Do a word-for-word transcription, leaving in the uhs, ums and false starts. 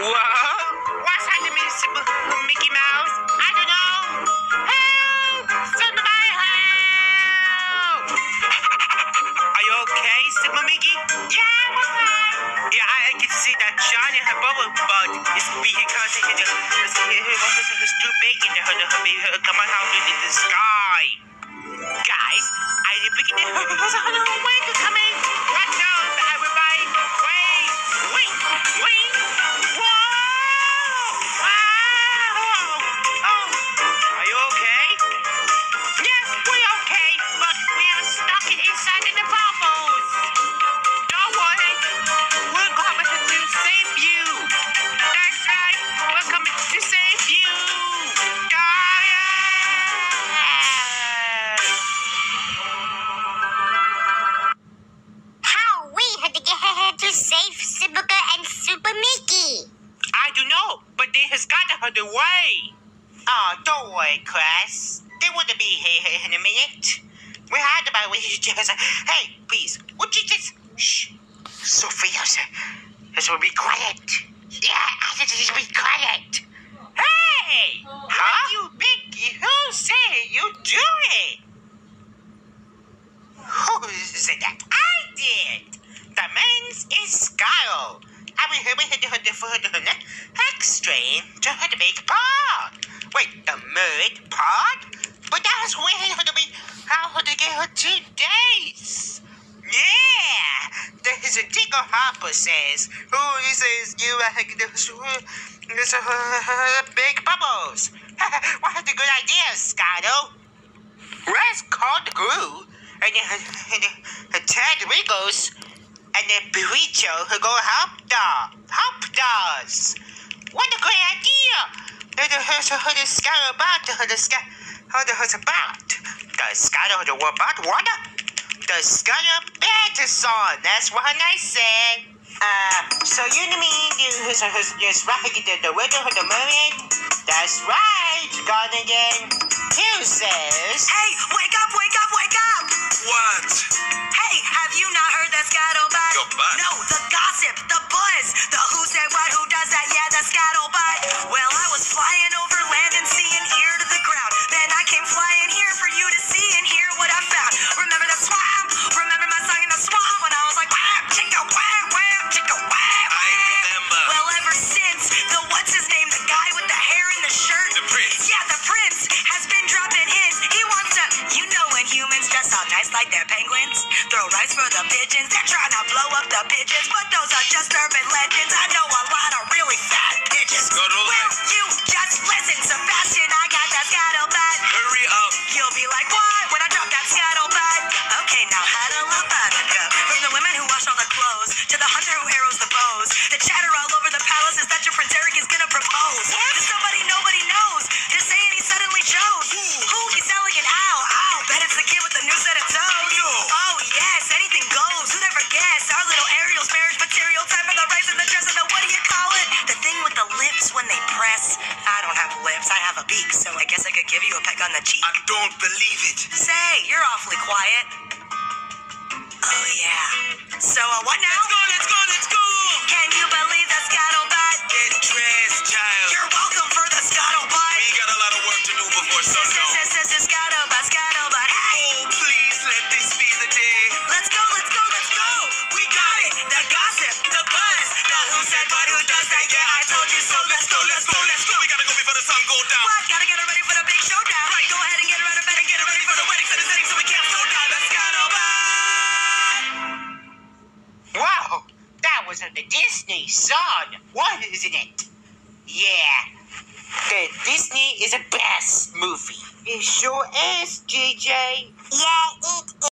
Whoa! What's happening, Mickey Mouse? I don't know. Help! Somebody help! Are you okay, Super Mickey? Yeah, I'm okay. Yeah, I, I can see that shine in her bubble, but it's because it, it, it's too big in her, her, her, come on out into the sky. Guys, I think there's a way to come in. Watch out, everybody. Wait, wait, wait. Whoa! Wow! Oh, are you okay? Yes, we're okay, but we are stuck inside in the bubbles. Don't worry, we're coming to save you. That's right, we're coming to save you. How we had to get ahead to save Sybilga and Super Mickey? I don't know, but they has got her the way. Oh, don't worry, Crash. They wouldn't be here in a minute. We had about we just hey, please, would you just shh, Sophia, this will be quiet. Yeah, I said just be quiet. Hey, huh? You big, who say you do it? Who said that? I did. The man's is Scarlet. I will help her to her to her neck. Extreme to her the big part. Wait, the mud part? But that's where her to be how her to get her two days. Yeah, there is a Tickle Harper says who says you are this uh, big bubbles. What a good idea, Scarlet. Let's call the glue. And then and then Ted Wiggles and then Burrito who go help dog. Help dogs. What a great idea! The the scatter about the scatter the about the scatter the about water. The scatter bed is on. That's what I said. Uh, so you mean you just right the the weather of the mermaid? That's right, gone again. Who says? Hey, wake up, wake up, wake up! What? Hey, have you not heard that scuttlebutt? Your butt? No, the gossip, the buzz, the who said what, who does that, yeah, the scuttlebutt. Well, I was flying over land and sea and ear to the ground. Then I came flying here for you to see and hear what I found. Remember the swamp? Remember my song in the swamp when I was like, wham, chicka, wham, wham, chicka, wham, wham. I remember. Well, ever since, the what's his name, the guy with the hair in the shirt? The prince. Yeah, the prince has been dropping hints. He wants to, you know when humans dress all nice like they're penguins, throw rice for the pigeons, they're trying to blow up the pigeons, but those are just urban legends. I know a lot of really fat bitches. Go to Will you just listen, Sebastian? I got that scuttlebutt. Hurry up. You'll be like, what? When I drop that scuttlebutt? Okay, now huddle up, buttercup. From the women who wash all the clothes to the hunter who arrows the bows, the chatter all over the palace is that your Prince Eric is gonna propose to somebody nobody knows. They're saying he suddenly chose. Who? He's selling an owl. Ow, bet it's the kid with the new set of toes. No. Oh yes, anything goes. Who'd ever guess? Our little Ariel's marriage material type of the rice and the dress and the what do you call it? The thing with the lips when they press. I don't have lips. I have a beak, so I guess I could give you a peck on the cheek. I don't believe it. Say, you're awfully quiet. Oh yeah. So uh, what now? Let's go, let's go, let's go. Can you believe that scuttlebutt? Get dressed, child. You're welcome for the scuttlebutt. We got a lot of work to do before sundown. Scuttlebutt, scuttlebutt. Hey, Oh, please let this be the day. let's go, let's go, let's go. We got it. The gossip, the buzz, the who said what, who does that. Yeah, I told you so. Let's go, let's go, let's go. We gotta go before the sun go down. What? Gotta get her ready for the big showdown. Right. Go ahead and get her out of bed and get her ready for the wedding. Set the setting so we can't slow down. The scuttlebutt. Wow, that was on the Disney song, wasn't it? Yeah, the Disney is the best movie. It sure is, J J. Yeah, it